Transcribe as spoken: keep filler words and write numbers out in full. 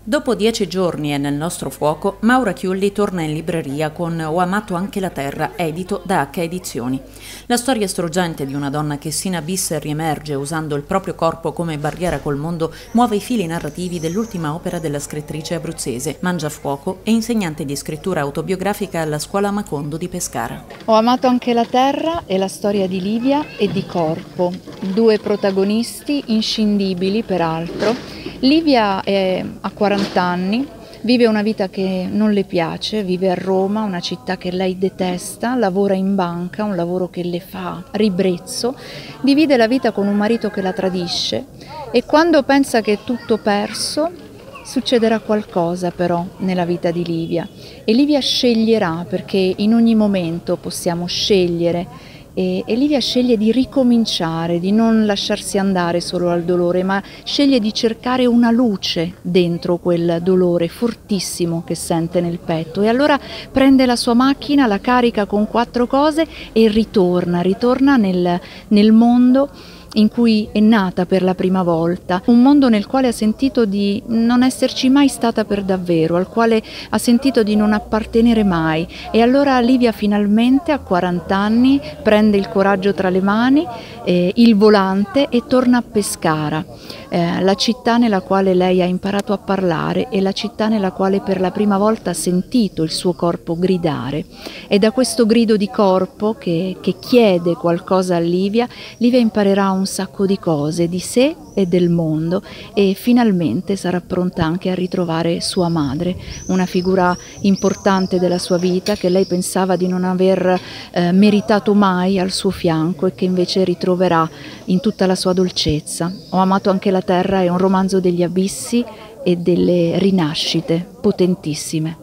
Dopo dieci giorni e nel nostro fuoco, Maura Chiulli torna in libreria con Ho amato anche la terra, edito da H Edizioni. La storia struggente di una donna che si inabissa e riemerge usando il proprio corpo come barriera col mondo muove i fili narrativi dell'ultima opera della scrittrice abruzzese, Mangiafuoco e insegnante di scrittura autobiografica alla Scuola Macondo di Pescara. Ho amato anche la terra e la storia di Livia e di Corpo, due protagonisti inscindibili peraltro. Livia è, ha quaranta anni, vive una vita che non le piace, vive a Roma, una città che lei detesta, lavora in banca, un lavoro che le fa ribrezzo, divide la vita con un marito che la tradisce e quando pensa che è tutto perso, succederà qualcosa però nella vita di Livia e Livia sceglierà, perché in ogni momento possiamo scegliere. E, e Livia sceglie di ricominciare, di non lasciarsi andare solo al dolore, ma sceglie di cercare una luce dentro quel dolore fortissimo che sente nel petto e allora prende la sua macchina, la carica con quattro cose e ritorna, ritorna nel, nel mondo in cui è nata per la prima volta, un mondo nel quale ha sentito di non esserci mai stata per davvero, al quale ha sentito di non appartenere mai e allora Livia finalmente a quaranta anni prende il coraggio tra le mani, eh, il volante e torna a Pescara, eh, la città nella quale lei ha imparato a parlare e la città nella quale per la prima volta ha sentito il suo corpo gridare. E da questo grido di corpo che, che chiede qualcosa a Livia, Livia imparerà un un sacco di cose di sé e del mondo e finalmente sarà pronta anche a ritrovare sua madre, una figura importante della sua vita che lei pensava di non aver eh, meritato mai al suo fianco e che invece ritroverà in tutta la sua dolcezza. Ho amato anche la terra è un romanzo degli abissi e delle rinascite potentissime.